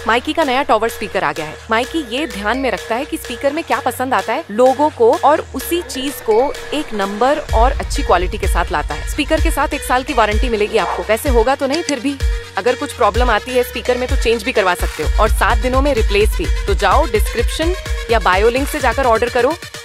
Mikey का नया tower speaker आ गया है। माइकी ये ध्यान में रखता है कि स्पीकर में क्या पसंद आता है लोगों को और उसी चीज को एक नंबर और अच्छी क्वालिटी के साथ लाता है। स्पीकर के साथ 1 साल की वारंटी मिलेगी आपको। वैसे होगा तो नहीं, फिर भी अगर कुछ प्रॉब्लम आती है स्पीकर में तो चेंज भी करवा सकते हो और 7 दिनों में रिप्लेस भी। तो जाओ डिस्क्रिप्शन या बायो लिंक से जाकर ऑर्डर करो